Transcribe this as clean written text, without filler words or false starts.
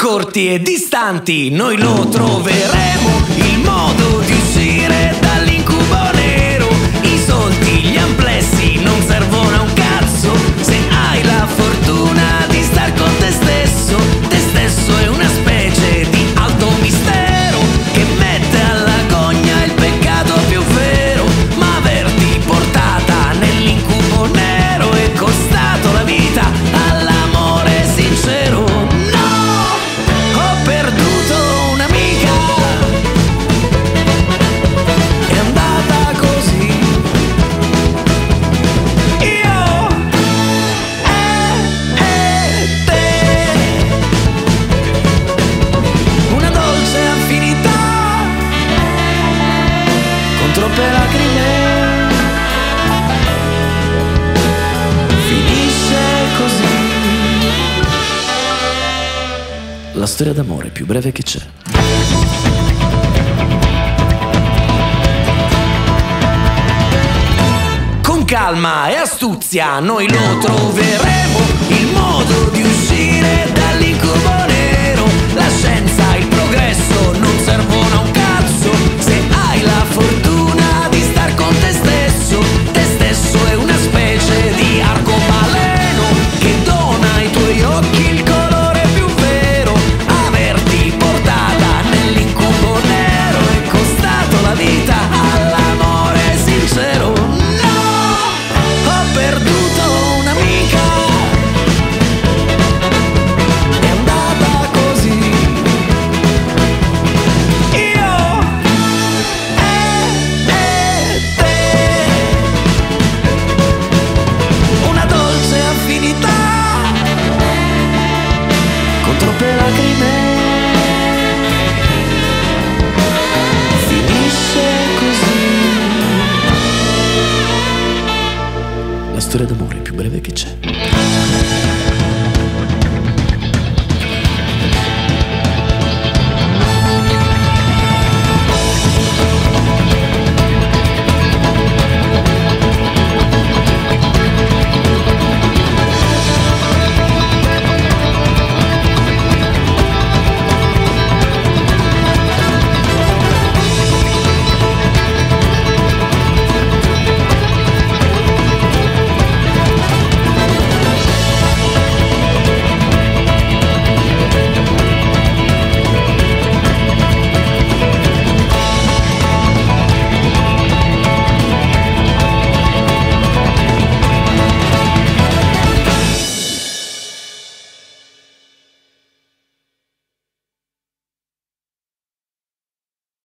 corti e distanti, noi lo troveremo il modo di uscire dall'incubo nero. I soldi, gli amplessi non servono a un cazzo se hai la fortuna di star con te stesso. Te stesso è una specie di alto mistero che mette alla gogna il peccato più vero. Ma averti portata nell'incubo nero è costato la vita all'amore sincero. Troppe lacrime, finisce così. La storia d'amore più breve che c'è. Con calma e astuzia noi lo troveremo il modo di uscire dall'incubo nero. La scienza, il progresso non servono a un cazzo se hai la fortuna di star con te stesso. Te stesso è una specie di arcobaleno che dona ai tuoi occhi il colore più vero. Averti portata nell'incubo nero è costato la vita all'amore sincero. No, ho perduto un'amica, è andata così. Troppe lacrime, finisce così. La storia d'amore più breve che c'è.